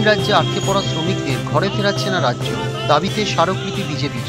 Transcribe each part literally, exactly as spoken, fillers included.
রাজ্যে আটকে পড়া শ্রমিকদের ঘরে ফেরাচ্ছে না রাজ্য, দাবিতে স্মারকলিপি বিজেপির।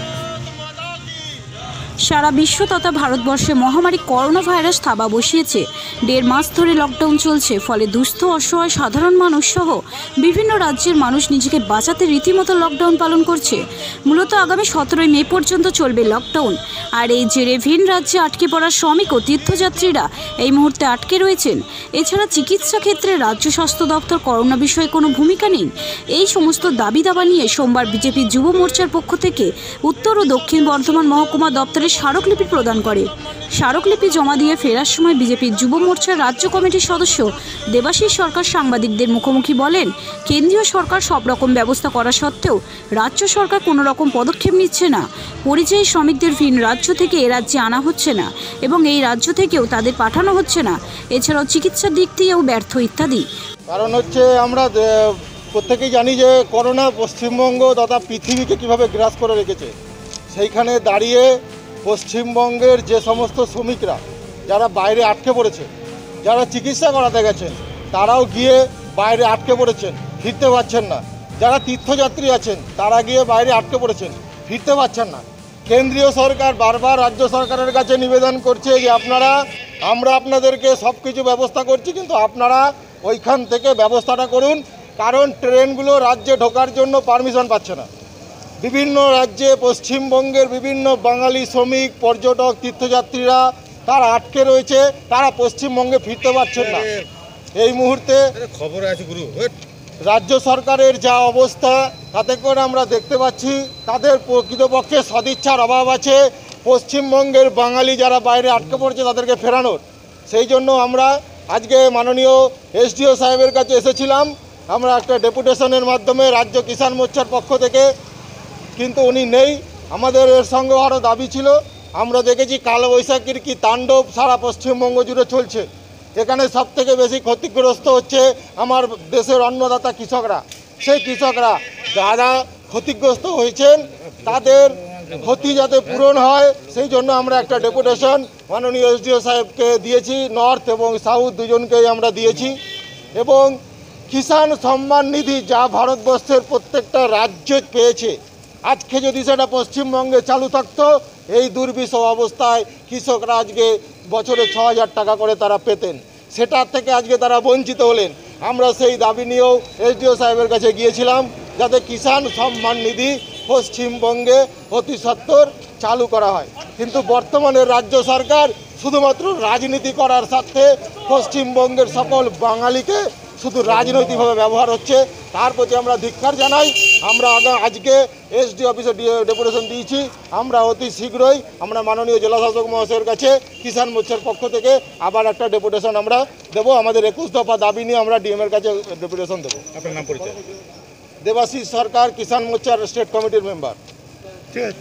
সারা বিশ্ব তথা ভারতবর্ষে মহামারী করোনা ভাইরাস থাবা বসিয়েছে। দেড় মাস ধরে লকডাউন চলছে, ফলে দুস্থ অসহায় সাধারণ মানুষ সহ বিভিন্ন রাজ্যের মানুষ নিজেকে বাঁচাতে রীতিমতো লকডাউন পালন করছে। মূলত আগামী সতেরোই মে পর্যন্ত চলবে লকডাউন। আর এই জেরে ভিন রাজ্যে আটকে পড়া শ্রমিক ও তীর্থযাত্রীরা এই মুহূর্তে আটকে রয়েছেন। এছাড়া চিকিৎসা ক্ষেত্রে রাজ্য স্বাস্থ্য দপ্তর করোনা বিষয়ে কোনো ভূমিকা নেই। এই সমস্ত দাবি দাবা নিয়ে সোমবার বিজেপি যুব মোর্চার পক্ষ থেকে উত্তর ও দক্ষিণ বর্ধমান মহকুমা দপ্তরে স্মারকলিপি প্রদান করে। স্মারকলিপি জমা দিয়ে ফেরার সময় বিজেপির যুব মোর্চার রাজ্য কমিটির সদস্য দেবাশিস সরকার সাংবাদিকদের মুখোমুখি বলেন, কেন্দ্রীয় সরকার সব রকম ব্যবস্থা করা সত্ত্বেও রাজ্য সরকার কোনো রকম পদক্ষেপ নিচ্ছে না। পরিযায়ী শ্রমিকদের ভিন রাজ্য থেকে এ রাজ্যে আনা হচ্ছে না এবং এই রাজ্য থেকেও তাদের পাঠানো হচ্ছে না। এছাড়াও চিকিৎসার দিক দিয়েও ব্যর্থ ইত্যাদি। কারণ হচ্ছে আমরা প্রত্যেকেই জানি যে করোনা পশ্চিমবঙ্গ তথা পৃথিবীকে কীভাবে গ্রাস করে রেখেছে। সেইখানে দাঁড়িয়ে পশ্চিমবঙ্গের যে সমস্ত শ্রমিকরা যারা বাইরে আটকে পড়েছে, যারা চিকিৎসা করাতে গেছেন তারাও গিয়ে বাইরে আটকে পড়েছেন, ফিরতে পারছেন না। যারা তীর্থযাত্রী আছেন তারা গিয়ে বাইরে আটকে পড়েছেন, ফিরতে পারছেন না। কেন্দ্রীয় সরকার বারবার রাজ্য সরকারের কাছে নিবেদন করছে যে আপনারা আমরা আপনাদেরকে সব কিছু ব্যবস্থা করছি, কিন্তু আপনারা ওইখান থেকে ব্যবস্থাটা করুন। কারণ ট্রেনগুলো রাজ্যে ঢোকার জন্য পারমিশন পাচ্ছে না। বিভিন্ন রাজ্যে পশ্চিমবঙ্গের বিভিন্ন বাঙালি শ্রমিক, পর্যটক, তীর্থযাত্রীরা তারা আটকে রয়েছে, তারা পশ্চিমবঙ্গে ফিরতে পারছেন না। এই মুহূর্তে খবর আছে গুরু রাজ্য সরকারের যা অবস্থা তাতে করে আমরা দেখতে পাচ্ছি তাদের প্রকৃতপক্ষে সদিচ্ছার অভাব আছে পশ্চিমবঙ্গের বাঙালি যারা বাইরে আটকে পড়েছে তাদেরকে ফেরানোর। সেই জন্য আমরা আজকে মাননীয় এসডিও সাহেবের কাছে এসেছিলাম আমরা একটা ডেপুটেশনের মাধ্যমে রাজ্য কিষাণ মোর্চার পক্ষ থেকে, কিন্তু উনি নেই। আমাদের এর সঙ্গে আরও দাবি ছিল। আমরা দেখেছি কালবৈশাখীর কি তাণ্ডব সারা পশ্চিমবঙ্গ জুড়ে চলছে। এখানে সব থেকে বেশি ক্ষতিগ্রস্ত হচ্ছে আমার দেশের অন্নদাতা কৃষকরা। সেই কৃষকরা যারা ক্ষতিগ্রস্ত হয়েছেন তাদের ক্ষতি যাতে পূরণ হয় সেই জন্য আমরা একটা ডেপুটেশন মাননীয় এসডিও সাহেবকে দিয়েছি, নর্থ এবং সাউথ দুজনকেই আমরা দিয়েছি। এবং কিষাণ সম্মান নিধি যা ভারতবর্ষের প্রত্যেকটা রাজ্য পেয়েছে, আজকে যদি সেটা পশ্চিমবঙ্গে চালু থাকতো এই দুর্বিষহ অবস্থায় কৃষকরা আজকে বছরে ছ হাজার টাকা করে তারা পেতেন, সেটার থেকে আজকে তারা বঞ্চিত হলেন। আমরা সেই দাবি নিয়েও এসডিও সাহেবের কাছে গিয়েছিলাম যাতে কিষাণ সম্মান নিধি পশ্চিমবঙ্গে অতি সত্বর চালু করা হয়। কিন্তু বর্তমানে রাজ্য সরকার শুধুমাত্র রাজনীতি করার স্বার্থে পশ্চিমবঙ্গের সকল বাঙালিকে শুধু রাজনৈতিকভাবে ব্যবহার হচ্ছে, তার প্রতি আমরা ধিক্কার জানাই। আমরা আজকে এসডি অফিসে ডেপুটেশন দিয়েছি। আমরা অতি শীঘ্রই আমরা মাননীয় জেলা শাসক মহাশয়ের কাছে কিষাণ মোর্চার পক্ষ থেকে আবার একটা ডেপুটেশন আমরা দেবো। আমাদের একুশ দফা দাবি নিয়ে আমরা ডিএমের কাছে ডেপুটেশন দেবো। আপনার নাম পরিচয়? দেবাশিস সরকার, কিষাণ মোর্চার স্টেট কমিটির মেম্বার। ঠিক আছে।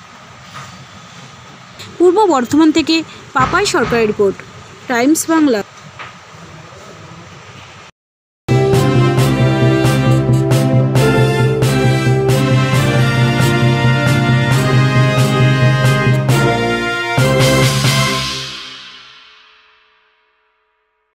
পূর্ব বর্ধমান থেকে পাপাই সরকারের রিপোর্ট, টাইমস বাংলা।